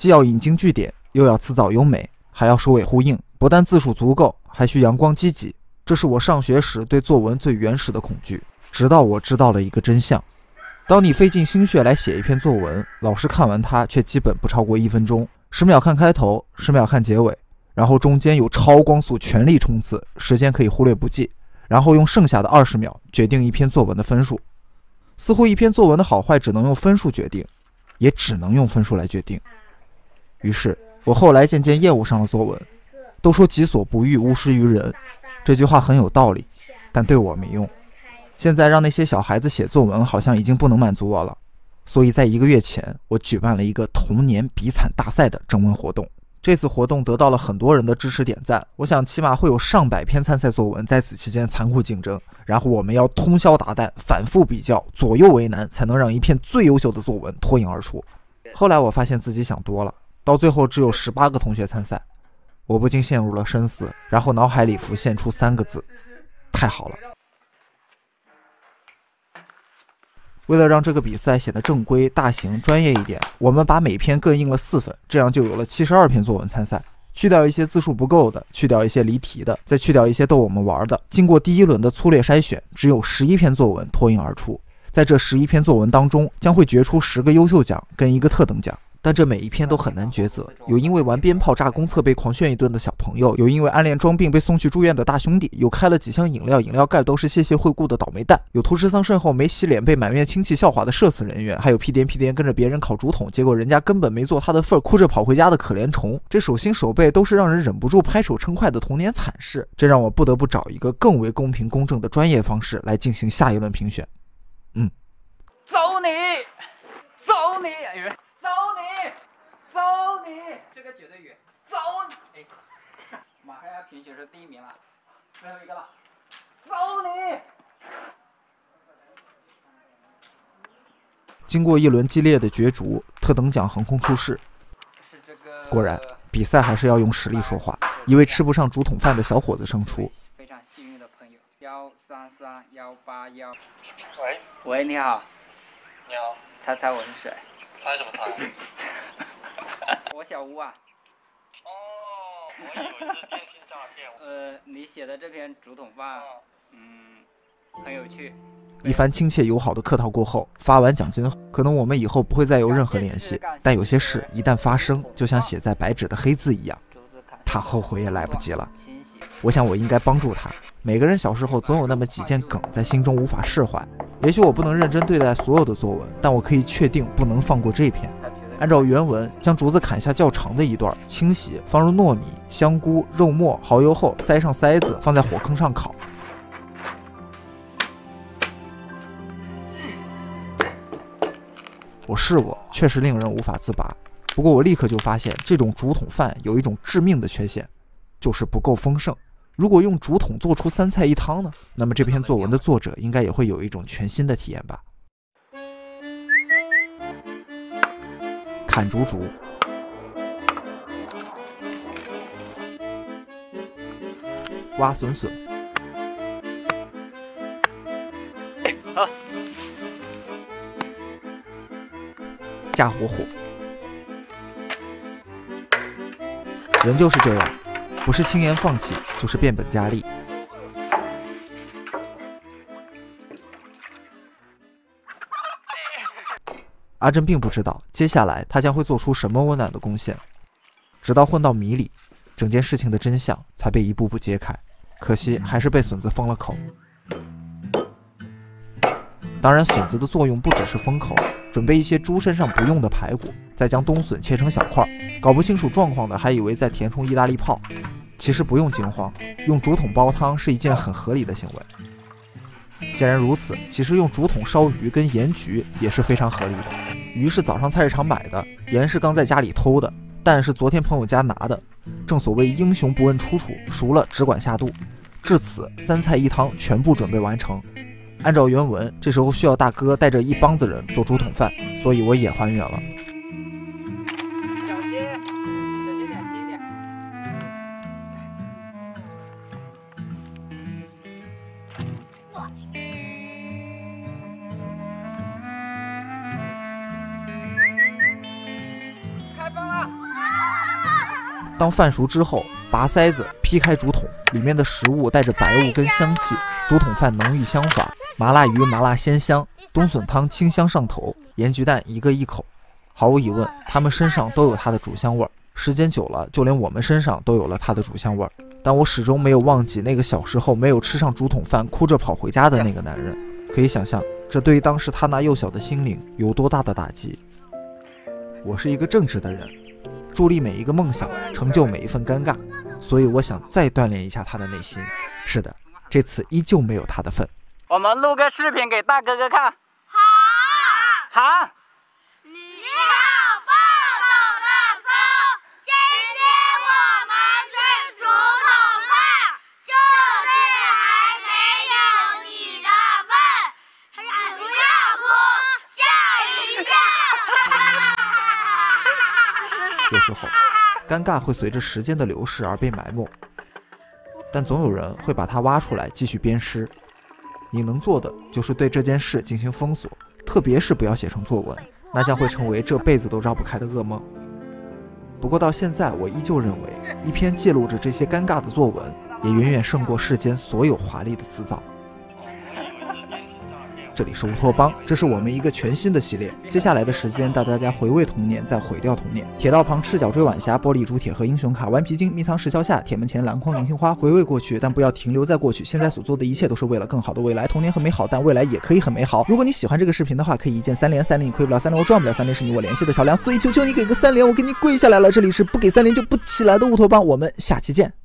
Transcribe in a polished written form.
既要引经据典，又要辞藻优美，还要首尾呼应，不但字数足够，还需阳光积极。这是我上学时对作文最原始的恐惧。直到我知道了一个真相：当你费尽心血来写一篇作文，老师看完它却基本不超过1分钟，10秒看开头，10秒看结尾，然后中间有超光速全力冲刺，时间可以忽略不计，然后用剩下的20秒决定一篇作文的分数。似乎一篇作文的好坏只能用分数决定，也只能用分数来决定。于是我后来渐渐厌恶上了作文。都说己所不欲，勿施于人，这句话很有道理，但对我没用。现在让那些小孩子写作文好像已经不能满足我了，所以在1个月前，我举办了一个童年笔惨大赛的征文活动。这次活动得到了很多人的支持点赞，我想起码会有上百篇参赛作文在此期间残酷竞争，然后我们要通宵达旦，反复比较，左右为难，才能让一篇最优秀的作文脱颖而出。后来我发现自己想多了，到最后只有18个同学参赛，我不禁陷入了深思，然后脑海里浮现出3个字：太好了。为了让这个比赛显得正规、大型、专业一点，我们把每篇各印了4份，这样就有了72篇作文参赛。去掉一些字数不够的，去掉一些离题的，再去掉一些逗我们玩的。经过第1轮的粗略筛选，只有11篇作文脱颖而出。在这11篇作文当中，将会决出10个优秀奖跟1个特等奖。但这每一篇都很难抉择，有因为玩鞭炮炸公厕被狂炫一顿的小朋友，有因为暗恋装病被送去住院的大兄弟，有开了几箱饮料，饮料盖都是谢惠顾的倒霉蛋，有图吃桑葚后没洗脸被满院亲戚笑话的社死人员，还有屁颠屁颠跟着别人烤竹筒，结果人家根本没做他的份，哭着跑回家的可怜虫。这手心手背都是让人忍不住拍手称快的童年惨事，这让我不得不找一个更为公平公正的专业方式来进行下一轮评选。 走你，走你，哎，走你，走你，这个绝对远，走你，哎，马上要评选是第1名了，最后一个了，走你。 经过1轮激烈的角逐，特等奖横空出世。果然，比赛还是要用实力说话。一位吃不上竹筒饭的小伙子胜出。 非常幸运的朋友，133181。 喂， 喂，你好。 你好。 猜猜我是谁？ 猜什么猜？ 我小吴啊。 哦，我以为是电信诈骗。 你写的这篇竹筒饭，很有趣。 一番亲切友好的客套过后，发完奖金后，可能我们以后不会再有任何联系，但有些事一旦发生，就像写在白纸的黑字一样，他后悔也来不及了。我想我应该帮助他。每个人小时候总有那么几件梗在心中无法释怀。也许我不能认真对待所有的作文，但我可以确定不能放过这篇。按照原文，将竹子砍下较长的一段，清洗，放入糯米、香菇、肉末、蚝油后，塞上塞子，放在火坑上烤。我试过，确实令人无法自拔。不过我立刻就发现，这种竹筒饭有一种致命的缺陷，就是不够丰盛。如果用竹筒做出3菜1汤呢？那么这篇作文的作者应该也会有一种全新的体验吧。砍竹竹，挖笋笋， 好， 架火火。人就是这样，不是轻言放弃，就是变本加厉。阿珍并不知道接下来他将会做出什么温暖的贡献，直到混到米里，整件事情的真相才被一步步揭开。可惜还是被笋子封了口。当然，笋子的作用不只是封口，准备一些猪身上不用的排骨，再将冬笋切成小块。搞不清楚状况的还以为在填充意大利泡，其实不用惊慌，用竹筒煲汤是一件很合理的行为。既然如此，其实用竹筒烧鱼跟盐焗也是非常合理的。鱼是早上菜市场买的，盐是刚在家里偷的，蛋是昨天朋友家拿的。正所谓英雄不问出处，熟了只管下肚。至此3菜1汤全部准备完成。按照原文，这时候需要大哥带着一帮子人做竹筒饭，所以我也还原了。 小心点，轻一点。开饭了。 当饭熟之后，拔塞子，劈开竹筒，里面的食物带着白雾跟香气，竹筒饭浓郁香滑，麻辣鱼麻辣鲜香，冬笋汤清香上头，盐焗蛋一个一口。毫无疑问，他们身上都有它的主香味儿。时间久了，就连我们身上都有了它的主香味儿。但我始终没有忘记那个小时候没有吃上竹筒饭，哭着跑回家的那个男人。可以想象，这对于当时他那幼小的心灵有多大的打击。我是一个正直的人，助力每一个梦想，成就每一份尴尬，所以我想再锻炼一下他的内心。是的，这次依旧没有他的份。 我们录个视频给大哥哥看。好。好。 你好，暴走的风，今天我们吃竹筒饭，就是还没有你的份，不要哭，笑一笑。 有时候，尴尬会随着时间的流逝而被埋没，但总有人会把它挖出来继续鞭尸。你能做的就是对这件事进行封锁，特别是不要写成作文，那将会成为这辈子都绕不开的噩梦。不过到现在，我依旧认为，一篇记录着这些尴尬的作文，也远远胜过世间所有华丽的辞藻。这里是乌托邦，这是我们一个全新的系列。接下来的时间带大家回味童年，再毁掉童年。铁道旁赤脚追晚霞，玻璃珠铁盒英雄卡，顽皮筋蜜糖石桥下，铁门前篮筐银杏花。回味过去，但不要停留在过去。现在所做的一切都是为了更好的未来。童年很美好，但未来也可以很美好。如果你喜欢这个视频的话，可以一键3连，3连你亏不了，3连我赚不了，3连是你我联系的桥梁。所以求求你给个3连，我给你跪下来了。这里是不给3连就不起来的乌托邦，我们下期见。